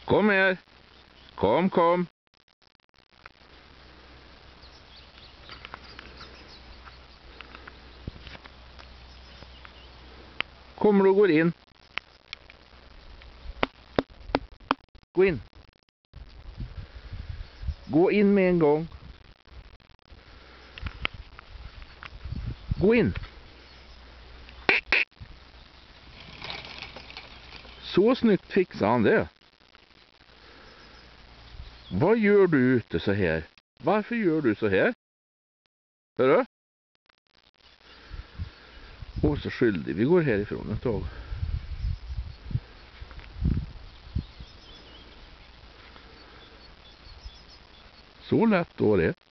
Kom här. Kom. Kommer du och går in? Gå in. Gå in med en gång. Gå in. Så snyggt fixar han det. Vad gör du ute så här? Varför gör du så här? Hörru? Åh, så skyldig. Vi går härifrån ett tag. Så lätt då det.